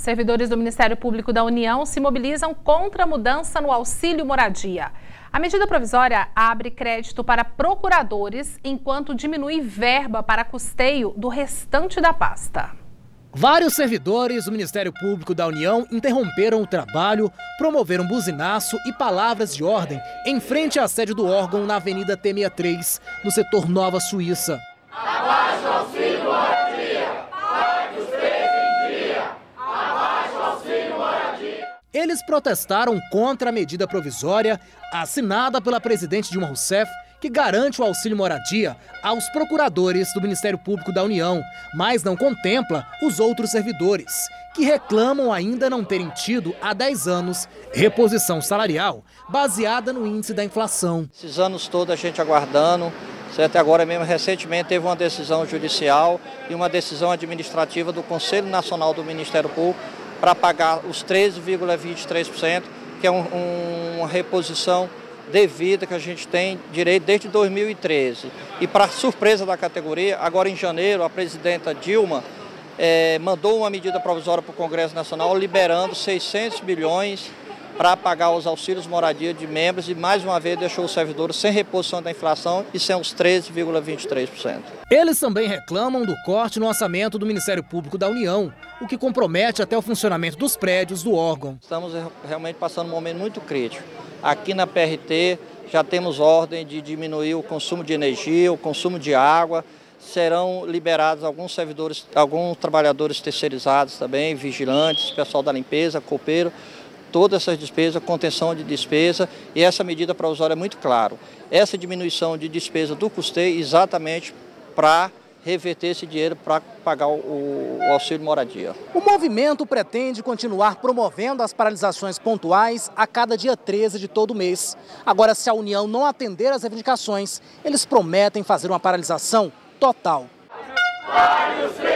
Servidores do Ministério Público da União se mobilizam contra a mudança no auxílio moradia. A medida provisória abre crédito para procuradores, enquanto diminui verba para custeio do restante da pasta. Vários servidores do Ministério Público da União interromperam o trabalho, promoveram buzinaço e palavras de ordem em frente à sede do órgão na Avenida T63, no setor Nova Suíça. Abaixo o auxílio moradia! Pague os 3 em dia! Abaixo o auxílio moradia! Eles protestaram contra a medida provisória assinada pela presidente Dilma Rousseff, que garante o auxílio moradia aos procuradores do Ministério Público da União, mas não contempla os outros servidores, que reclamam ainda não terem tido há 10 anos reposição salarial baseada no índice da inflação. Esses anos todos a gente aguardando, certo? Agora mesmo recentemente teve uma decisão judicial e uma decisão administrativa do Conselho Nacional do Ministério Público para pagar os 13,23%, que é uma reposição devida que a gente tem direito desde 2013. E para surpresa da categoria, agora em janeiro, a presidenta Dilma mandou uma medida provisória para o Congresso Nacional liberando 600 bilhões para pagar os auxílios moradia de membros e mais uma vez deixou os servidores sem reposição da inflação e sem os 13,23%. Eles também reclamam do corte no orçamento do Ministério Público da União, o que compromete até o funcionamento dos prédios do órgão. Estamos realmente passando um momento muito crítico. Aqui na PRT já temos ordem de diminuir o consumo de energia, o consumo de água. Serão liberados alguns servidores, alguns trabalhadores terceirizados também, vigilantes, pessoal da limpeza, copeiro, todas essas despesas, contenção de despesa, e essa medida provisória é muito claro. Essa diminuição de despesa do custeio exatamente para reverter esse dinheiro para pagar o auxílio moradia. O movimento pretende continuar promovendo as paralisações pontuais a cada dia 13 de todo mês. Agora, se a União não atender às reivindicações, eles prometem fazer uma paralisação total.